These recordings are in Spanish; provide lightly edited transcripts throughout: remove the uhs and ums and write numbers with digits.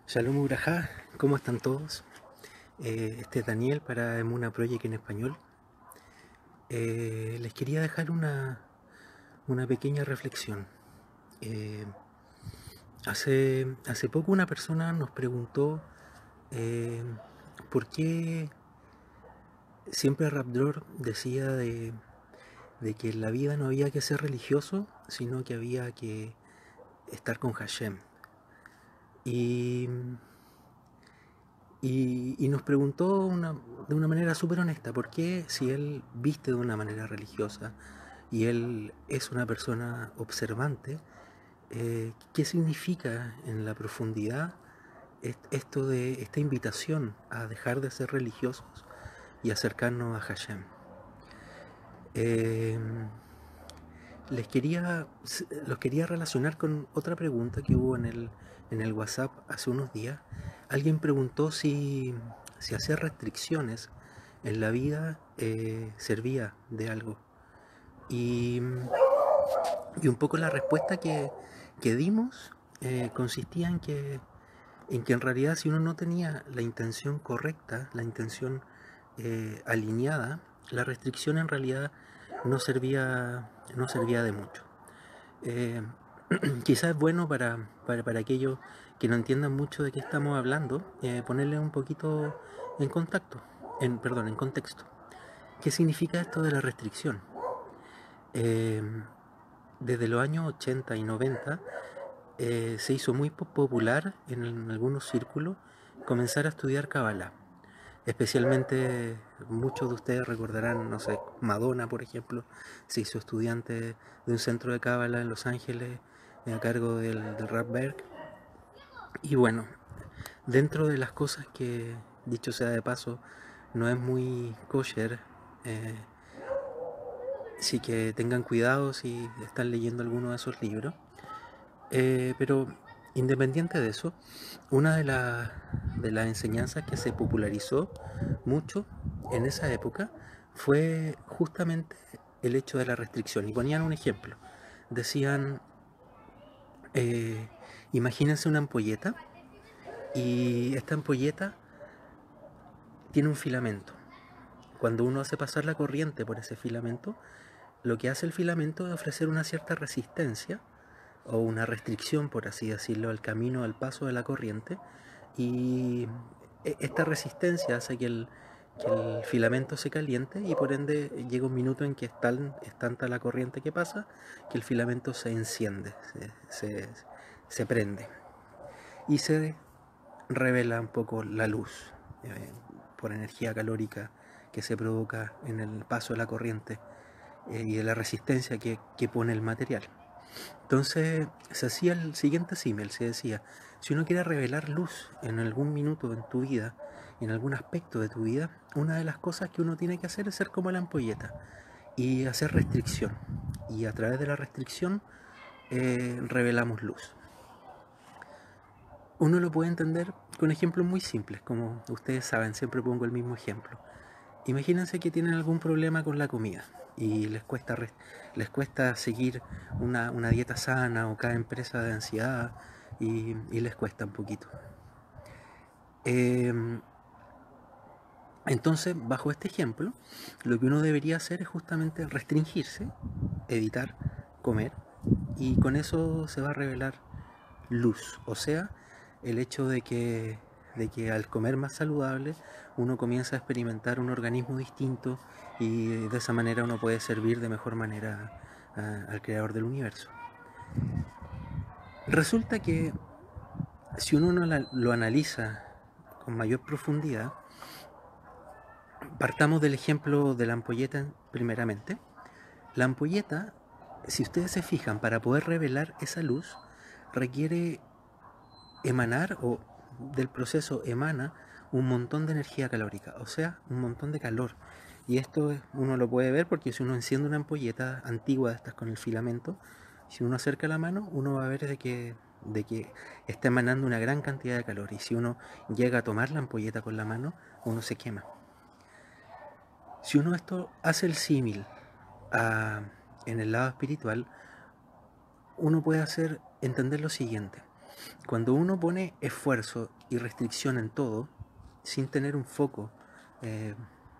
Shalom Urajá, ¿cómo están todos? Este es Daniel para Emuna Project en español. Les quería dejar una pequeña reflexión. Eh, hace poco una persona nos preguntó eh, por qué siempre Rabdor decía de que en la vida no había que ser religioso, sino que había que estar con Hashem. Y y nos preguntó de una manera súper honesta, ¿por qué si él viste de una manera religiosa y él es una persona observante, qué significa en la profundidad esto de esta invitación a dejar de ser religiosos y acercarnos a Hashem? Eh, los quería relacionar con otra pregunta que hubo en el WhatsApp hace unos días. Alguien preguntó si hacer restricciones en la vida servía de algo. Y, y un poco la respuesta que dimos consistía en que en realidad si uno no tenía la intención correcta, la intención alineada, la restricción en realidad no servía de mucho. Eh, Quizás es bueno para aquellos que no entiendan mucho de qué estamos hablando, ponerle un poquito en contacto, en contexto. ¿Qué significa esto de la restricción? Eh, Desde los años 80 y 90 se hizo muy popular en algunos círculos comenzar a estudiar Kabbalah. Especialmente muchos de ustedes recordarán, no sé, Madonna, por ejemplo, se hizo estudiante de un centro de Cábala en Los Ángeles a cargo del Rapberg. Y bueno, dentro de las cosas que, dicho sea de paso, no es muy kosher, eh, sí que tengan cuidado si están leyendo alguno de esos libros. Pero independiente de eso, una de las enseñanzas que se popularizó mucho en esa época fue justamente el hecho de la restricción. Y ponían un ejemplo. Decían, eh, imagínense una ampolleta y esta ampolleta tiene un filamento. Cuando uno hace pasar la corriente por ese filamento, lo que hace el filamento es ofrecer una cierta resistencia o una restricción, por así decirlo, al camino, al paso de la corriente, y esta resistencia hace que el filamento se caliente y por ende llega un minuto en que es tanta la corriente que pasa que el filamento se enciende, se prende y se revela un poco la luz por energía calórica que se provoca en el paso de la corriente y de la resistencia que pone el material. Entonces se hacía el siguiente símil, se decía, si uno quiere revelar luz en algún minuto en tu vida, en algún aspecto de tu vida, una de las cosas que uno tiene que hacer es ser como la ampolleta y hacer restricción. Y a través de la restricción revelamos luz. Uno lo puede entender con ejemplos muy simples, como ustedes saben, siempre pongo el mismo ejemplo. Imagínense que tienen algún problema con la comida y les cuesta seguir una dieta sana o caen presa de ansiedad y les cuesta un poquito. Eh, entonces, bajo este ejemplo, lo que uno debería hacer es justamente restringirse, evitar comer, y con eso se va a revelar luz, o sea, el hecho de que al comer más saludable uno comienza a experimentar un organismo distinto y de esa manera uno puede servir de mejor manera al creador del universo. Resulta que si uno lo analiza con mayor profundidad, partamos del ejemplo de la ampolleta primeramente. La ampolleta, si ustedes se fijan, para poder revelar esa luz, requiere emanar o del proceso emana un montón de energía calórica, o sea, un montón de calor. Y esto uno lo puede ver porque si uno enciende una ampolleta antigua de estas con el filamento, si uno acerca la mano, uno va a ver de que está emanando una gran cantidad de calor. Y si uno llega a tomar la ampolleta con la mano, uno se quema. Si uno esto hace el símil en el lado espiritual, uno puede entender lo siguiente. Cuando uno pone esfuerzo y restricción en todo, sin tener un foco eh,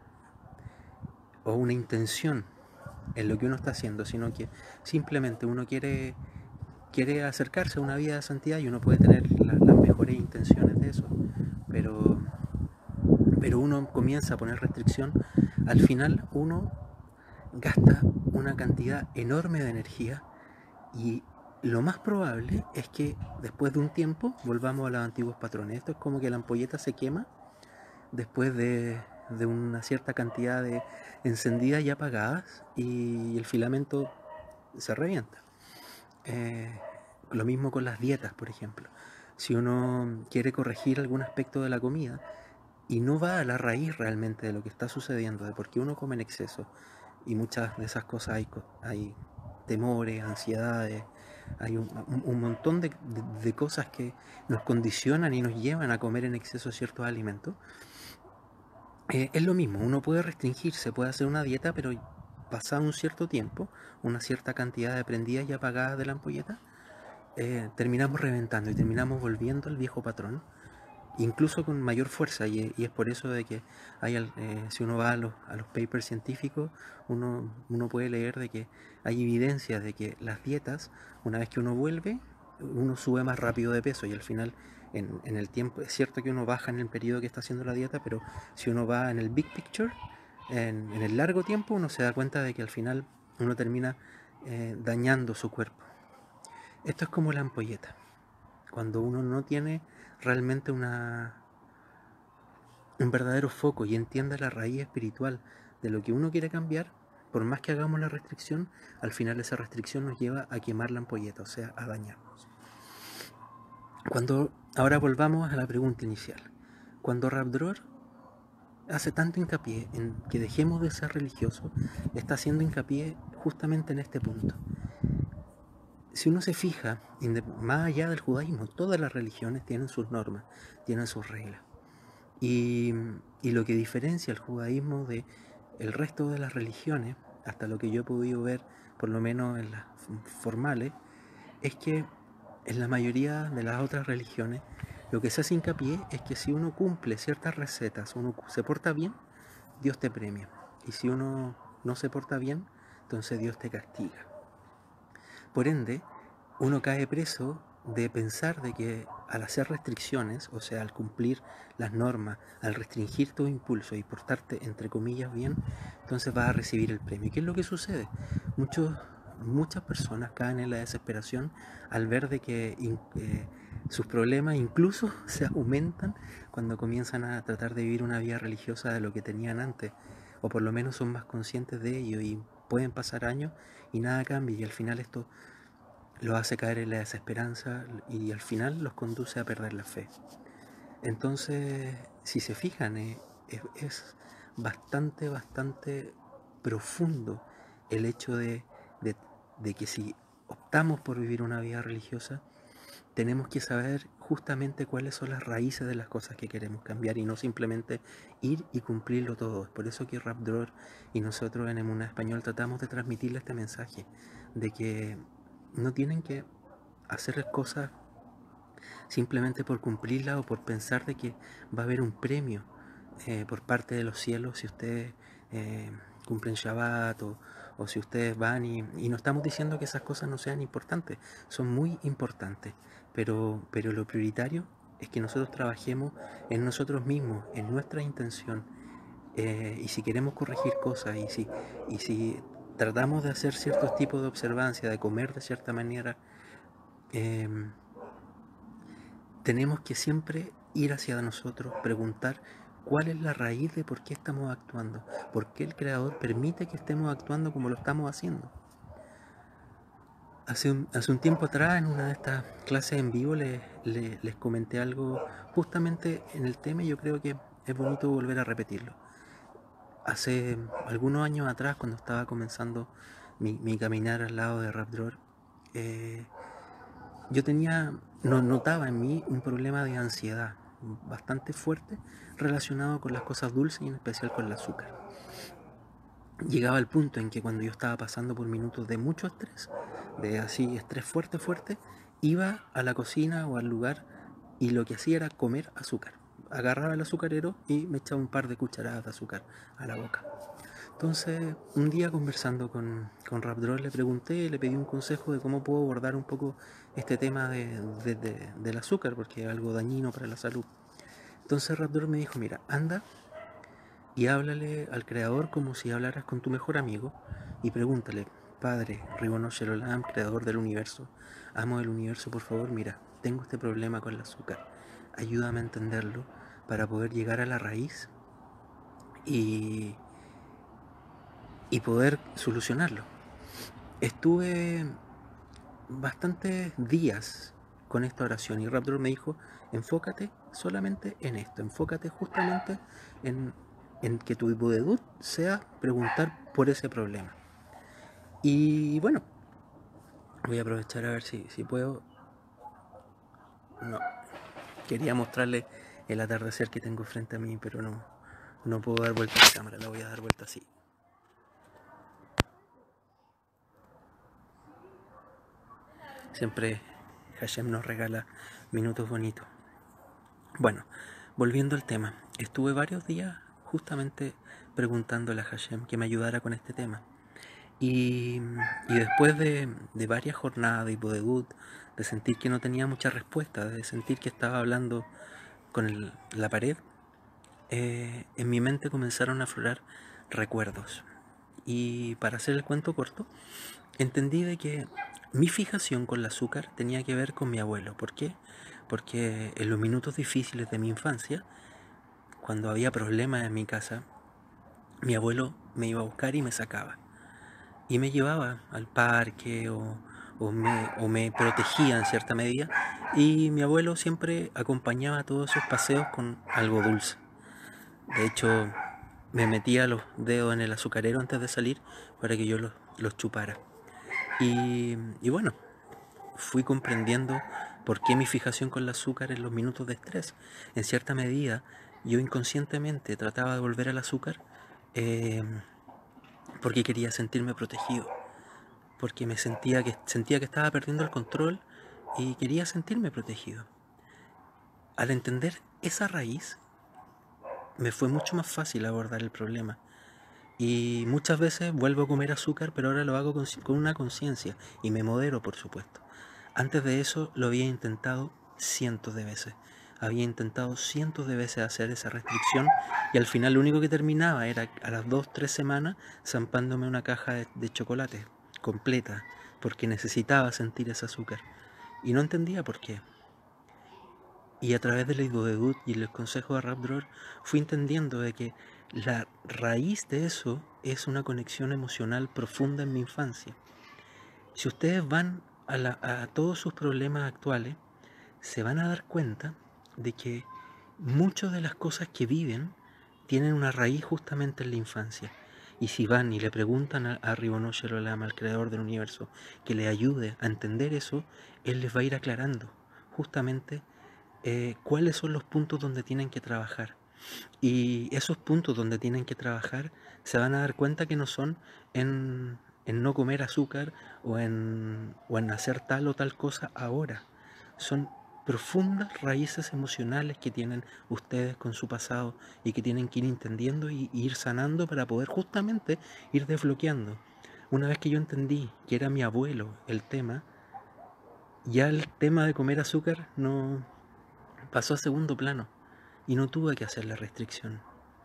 o una intención en lo que uno está haciendo, sino que simplemente uno quiere acercarse a una vida de santidad y uno puede tener las mejores intenciones de eso, pero, pero uno comienza a poner restricción, al final uno gasta una cantidad enorme de energía y lo más probable es que después de un tiempo volvamos a los antiguos patrones. Esto es como que la ampolleta se quema después de una cierta cantidad de encendidas y apagadas y el filamento se revienta. Eh, lo mismo con las dietas, por ejemplo. Si uno quiere corregir algún aspecto de la comida y no va a la raíz realmente de lo que está sucediendo, de por qué uno come en exceso, y muchas de esas cosas hay temores, ansiedades, hay un montón de cosas que nos condicionan y nos llevan a comer en exceso ciertos alimentos. Es lo mismo, uno puede restringirse, puede hacer una dieta, pero pasado un cierto tiempo, una cierta cantidad de prendidas y apagadas de la ampolleta, terminamos reventando y terminamos volviendo al viejo patrón, incluso con mayor fuerza, y es por eso de que si uno va a los papers científicos, uno puede leer de que hay evidencia de que las dietas, una vez que uno vuelve, uno sube más rápido de peso y al final en el tiempo, es cierto que uno baja en el periodo que está haciendo la dieta, pero si uno va en el big picture, en el largo tiempo, uno se da cuenta de que al final uno termina dañando su cuerpo. Esto es como la ampolleta. Cuando uno no tiene realmente un verdadero foco y entiende la raíz espiritual de lo que uno quiere cambiar, por más que hagamos la restricción, al final esa restricción nos lleva a quemar la ampolleta, o sea, a dañarnos. Ahora volvamos a la pregunta inicial. Cuando Rab Dror hace tanto hincapié en que dejemos de ser religiosos, está haciendo hincapié justamente en este punto. Si uno se fija, más allá del judaísmo, todas las religiones tienen sus normas, tienen sus reglas. Y, y lo que diferencia el judaísmo de el resto de las religiones, hasta lo que yo he podido ver, por lo menos en las formales, es que en la mayoría de las otras religiones lo que se hace hincapié es que si uno cumple ciertas recetas, uno se porta bien, Dios te premia. Y si uno no se porta bien, entonces Dios te castiga. Por ende, uno cae preso de pensar de que al hacer restricciones, o sea, al cumplir las normas, al restringir tu impulso y portarte, entre comillas, bien, entonces vas a recibir el premio. ¿Qué es lo que sucede? Muchas personas caen en la desesperación al ver de que sus problemas incluso se aumentan cuando comienzan a tratar de vivir una vida religiosa de lo que tenían antes, o por lo menos son más conscientes de ello y pueden pasar años y nada cambia y al final esto los hace caer en la desesperanza y al final los conduce a perder la fe. Entonces, si se fijan, es bastante profundo el hecho de, de que si optamos por vivir una vida religiosa, tenemos que saber justamente cuáles son las raíces de las cosas que queremos cambiar y no simplemente ir y cumplirlo todo. Es por eso que Rab Dror y nosotros en Emuná Español tratamos de transmitirle este mensaje de que no tienen que hacer cosas simplemente por cumplirla o por pensar de que va a haber un premio por parte de los cielos si ustedes cumplen Shabbat o si ustedes van y no estamos diciendo que esas cosas no sean importantes, son muy importantes, pero lo prioritario es que nosotros trabajemos en nosotros mismos, en nuestra intención, y si queremos corregir cosas y si tratamos de hacer ciertos tipos de observancia, de comer de cierta manera, eh, tenemos que siempre ir hacia nosotros, preguntar cuál es la raíz de por qué estamos actuando, por qué el Creador permite que estemos actuando como lo estamos haciendo. Hace un tiempo atrás, en una de estas clases en vivo, les comenté algo justamente en el tema y yo creo que es bonito volver a repetirlo. Hace algunos años atrás, cuando estaba comenzando mi caminar al lado de Rab Dror, yo notaba en mí un problema de ansiedad bastante fuerte relacionado con las cosas dulces y en especial con el azúcar. Llegaba al punto en que cuando yo estaba pasando por minutos de mucho estrés, de así estrés fuerte, iba a la cocina o al lugar y lo que hacía era comer azúcar. Agarraba el azucarero y me echaba un par de cucharadas de azúcar a la boca. Entonces, un día conversando con Rapdrol le pregunté, le pedí un consejo de cómo puedo abordar un poco este tema del azúcar, porque es algo dañino para la salud. Entonces Rapdrol me dijo, mira, anda y háblale al creador como si hablaras con tu mejor amigo y pregúntale, Padre, Ribono Shel Olam, creador del universo, amo del universo, por favor, mira, tengo este problema con el azúcar, ayúdame a entenderlo para poder llegar a la raíz y, y poder solucionarlo. Estuve bastantes días con esta oración y Raptor me dijo, enfócate solamente en esto, enfócate justamente en, en que tu hipodedut sea preguntar por ese problema. Y bueno, voy a aprovechar a ver si puedo. No, quería mostrarle el atardecer que tengo frente a mí, pero no puedo dar vuelta a la cámara, la voy a dar vuelta así. Siempre Hashem nos regala minutos bonitos. Bueno, volviendo al tema, estuve varios días justamente preguntándole a Hashem que me ayudara con este tema. Y, y después de varias jornadas de hipodedut, de sentir que no tenía mucha respuesta, de sentir que estaba hablando con la pared, en mi mente comenzaron a aflorar recuerdos. Y para hacer el cuento corto, entendí de que mi fijación con el azúcar tenía que ver con mi abuelo. ¿Por qué? Porque en los minutos difíciles de mi infancia, cuando había problemas en mi casa, mi abuelo me iba a buscar y me sacaba. Y me llevaba al parque o me protegía en cierta medida. Y mi abuelo siempre acompañaba todos esos paseos con algo dulce. De hecho, me metía los dedos en el azucarero antes de salir para que yo los chupara. Y bueno, fui comprendiendo por qué mi fijación con el azúcar en los minutos de estrés. En cierta medida, yo inconscientemente trataba de volver al azúcar eh, porque quería sentirme protegido, porque sentía que estaba perdiendo el control y quería sentirme protegido. Al entender esa raíz, me fue mucho más fácil abordar el problema. Y muchas veces vuelvo a comer azúcar, pero ahora lo hago con una conciencia y me modero, por supuesto. Antes de eso lo había intentado cientos de veces. Había intentado cientos de veces hacer esa restricción y al final lo único que terminaba era a las 2 o 3 semanas zampándome una caja de chocolate completa porque necesitaba sentir ese azúcar. Y no entendía por qué. Y a través del Eidodedut y el consejo de Rapdror fui entendiendo de que la raíz de eso es una conexión emocional profunda en mi infancia. Si ustedes van a todos sus problemas actuales, se van a dar cuenta de que muchas de las cosas que viven tienen una raíz justamente en la infancia. Y si van y le preguntan a Ribono Shel Olam, al creador del universo, que le ayude a entender eso, él les va a ir aclarando justamente cuáles son los puntos donde tienen que trabajar. Y esos puntos donde tienen que trabajar se van a dar cuenta que no son en no comer azúcar o en hacer tal o tal cosa ahora. Son profundas raíces emocionales que tienen ustedes con su pasado y que tienen que ir entendiendo y ir sanando para poder justamente ir desbloqueando. Una vez que yo entendí que era mi abuelo el tema, ya el tema de comer azúcar no pasó a segundo plano y no tuve que hacer la restricción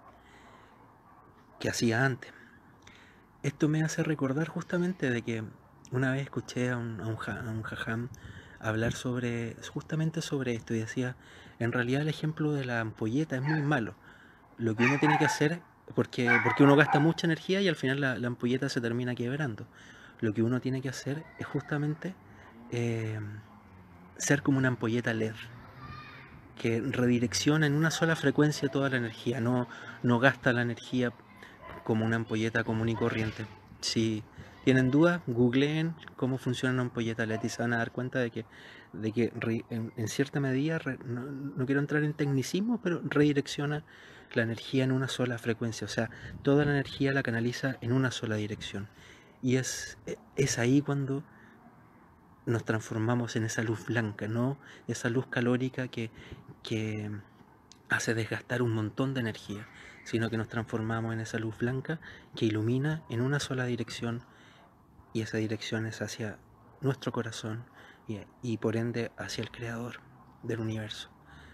que hacía antes. Esto me hace recordar justamente de que una vez escuché a un jajam hablar justamente sobre esto y decía, en realidad el ejemplo de la ampolleta es muy malo. Lo que uno tiene que hacer, porque uno gasta mucha energía y al final la ampolleta se termina quebrando. Lo que uno tiene que hacer es justamente eh, ser como una ampolleta LED, que redirecciona en una sola frecuencia toda la energía, no gasta la energía como una ampolleta común y corriente. Si tienen dudas, googleen cómo funciona una ampolleta LED y se van a dar cuenta de que en cierta medida, no quiero entrar en tecnicismo, pero redirecciona la energía en una sola frecuencia, o sea, toda la energía la canaliza en una sola dirección. Y es ahí cuando nos transformamos en esa luz blanca, no esa luz calórica que hace desgastar un montón de energía, sino que nos transformamos en esa luz blanca que ilumina en una sola dirección, y esa dirección es hacia nuestro corazón y por ende hacia el creador del universo.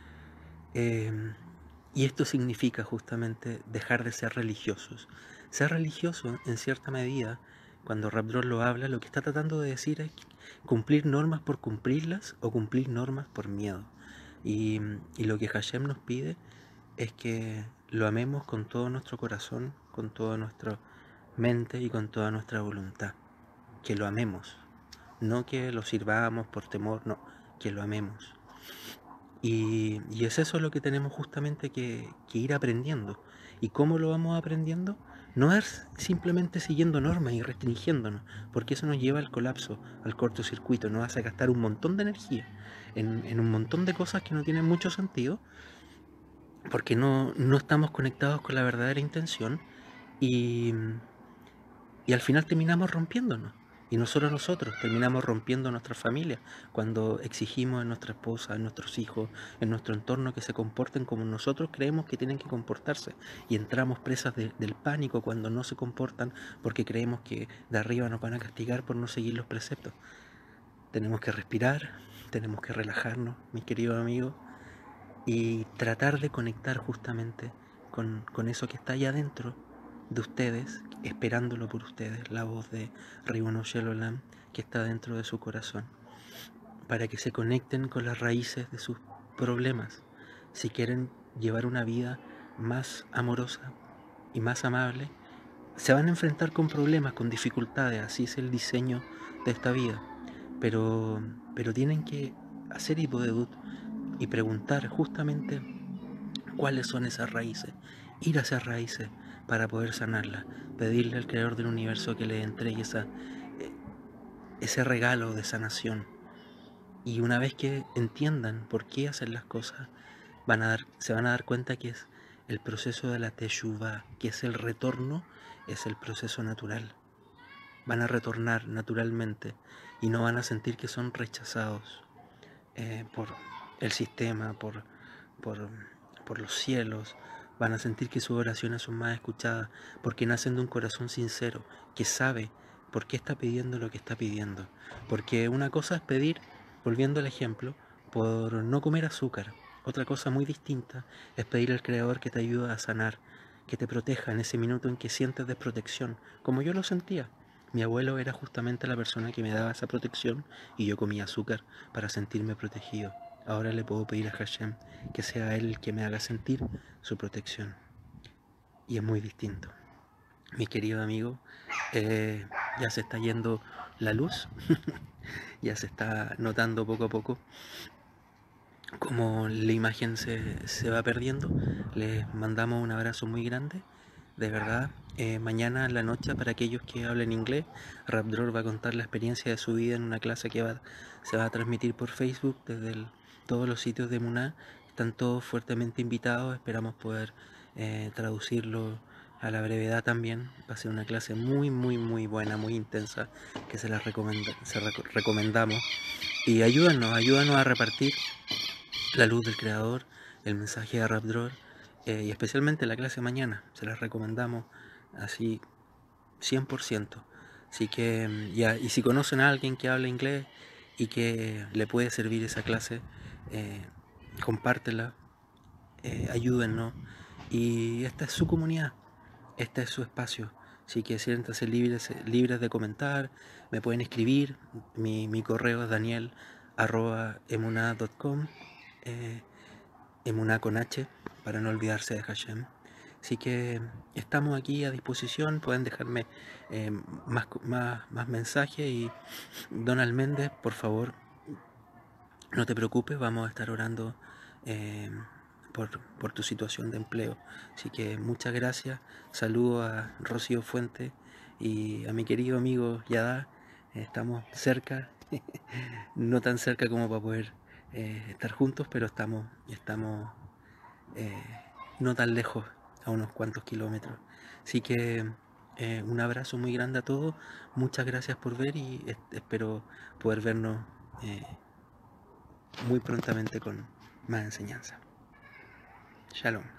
Y esto significa justamente dejar de ser religiosos. Ser religioso, en cierta medida, cuando Rabdrol lo habla, lo que está tratando de decir es cumplir normas por cumplirlas o cumplir normas por miedo. Y lo que Hashem nos pide es que lo amemos con todo nuestro corazón, con toda nuestra mente y con toda nuestra voluntad. Que lo amemos, no que lo sirvamos por temor, no, que lo amemos. Y es eso lo que tenemos justamente que ir aprendiendo. ¿Y cómo lo vamos aprendiendo? No es simplemente siguiendo normas y restringiéndonos, porque eso nos lleva al colapso, al cortocircuito, nos hace gastar un montón de energía en un montón de cosas que no tienen mucho sentido, porque no estamos conectados con la verdadera intención y, y al final terminamos rompiéndonos. Y no solo nosotros, terminamos rompiendo nuestra familia cuando exigimos en nuestra esposa, en nuestros hijos, en nuestro entorno que se comporten como nosotros creemos que tienen que comportarse. Y entramos presas del pánico cuando no se comportan porque creemos que de arriba nos van a castigar por no seguir los preceptos. Tenemos que respirar, tenemos que relajarnos, mis queridos amigos, y tratar de conectar justamente con eso que está allá adentro de ustedes, esperándolo por ustedes, la voz de Ribono Shel Olam que está dentro de su corazón, para que se conecten con las raíces de sus problemas. Si quieren llevar una vida más amorosa y más amable, se van a enfrentar con problemas, con dificultades, así es el diseño de esta vida, pero tienen que hacer hipodedut y preguntar justamente cuáles son esas raíces, ir a esas raíces para poder sanarlas, pedirle al creador del universo que le entregue ese regalo de sanación. Y una vez que entiendan por qué hacen las cosas, se van a dar cuenta que es el proceso de la teshuvah, que es el retorno, es el proceso natural. Van a retornar naturalmente y no van a sentir que son rechazados por el sistema, por, por los cielos. Van a sentir que sus oraciones son más escuchadas porque nacen de un corazón sincero que sabe por qué está pidiendo lo que está pidiendo. Porque una cosa es pedir, volviendo al ejemplo, por no comer azúcar. Otra cosa muy distinta es pedir al Creador que te ayude a sanar, que te proteja en ese minuto en que sientes desprotección, como yo lo sentía. Mi abuelo era justamente la persona que me daba esa protección y yo comía azúcar para sentirme protegido. Ahora le puedo pedir a Hashem que sea Él el que me haga sentir su protección. Y es muy distinto. Mi querido amigo, ya se está yendo la luz, ya se está notando poco a poco como la imagen se va perdiendo. Les mandamos un abrazo muy grande, de verdad. Mañana en la noche, para aquellos que hablen inglés, Rabdror va a contar la experiencia de su vida en una clase que se va a transmitir por Facebook desde todos los sitios de Muná. Están todos fuertemente invitados, esperamos poder traducirlo a la brevedad también. Va a ser una clase muy, muy, muy buena, muy intensa, que recomendamos. Y ayúdanos a repartir la luz del creador, el mensaje de Rabdror, y especialmente la clase mañana, se las recomendamos así 100%. Así que ya, y si conocen a alguien que habla inglés y que le puede servir esa clase, eh, compártela, ayúdennos. Y esta es su comunidad, este es su espacio. Así que siéntanse libres de comentar, me pueden escribir, mi correo es daniel@emunah.com, Emuná con H, para no olvidarse de Hashem. Así que estamos aquí a disposición, pueden dejarme más mensajes. Y Donald Méndez, por favor, no te preocupes, vamos a estar orando eh, por tu situación de empleo. Así que muchas gracias, saludo a Rocío Fuente y a mi querido amigo Yadá. Estamos cerca, no tan cerca como para poder estar juntos, pero estamos eh, no tan lejos, a unos cuantos kilómetros. Así que Un abrazo muy grande a todos, muchas gracias por ver y espero poder vernos eh, muy prontamente con más enseñanza. Shalom.